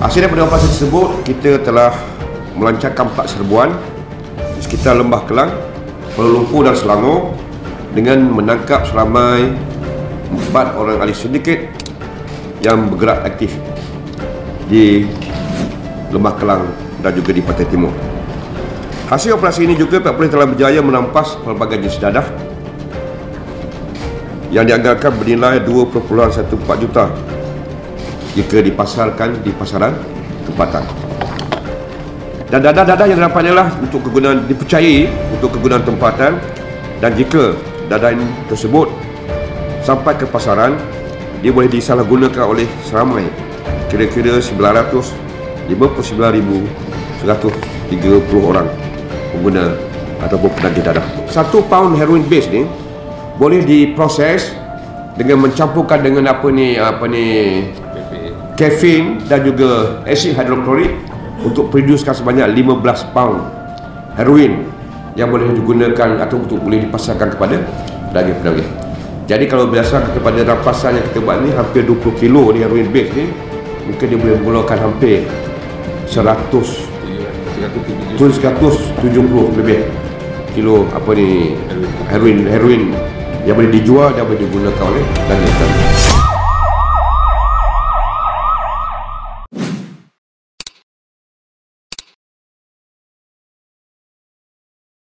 Hasil daripada operasi tersebut, kita telah melancarkan 4 serbuan di sekitar Lembah Kelang, Kuala Lumpur dan Selangor dengan menangkap seramai 4 orang ahli sindiket yang bergerak aktif di Lembah Kelang dan juga di Pantai Timur. Hasil operasi ini juga pihak polis telah berjaya merampas pelbagai jenis dadah yang dianggarkan bernilai 2.14 juta jika dipasarkan di pasaran tempatan. Dan dadah-dadah yang didapatnya lah untuk kegunaan dipercayai untuk kegunaan tempatan, dan jika dadah tersebut sampai ke pasaran, dia boleh disalahgunakan oleh seramai kira-kira 959,130 orang pengguna ataupun penagih dadah. 1 pound heroin base ni boleh diproses dengan mencampurkan dengan kafein dan juga asid hidroklorik untuk producekan sebanyak 15 pound heroin yang boleh digunakan atau untuk boleh dipasarkan kepada penagih-penagih. Jadi kalau berdasarkan kepada rampasan yang kita buat ni, hampir 20 kilo ni heroin base ni, mungkin dia boleh mengeluarkan hampir 170 lebih kilo heroin yang boleh dijual dan boleh digunakan oleh penagih-penagih.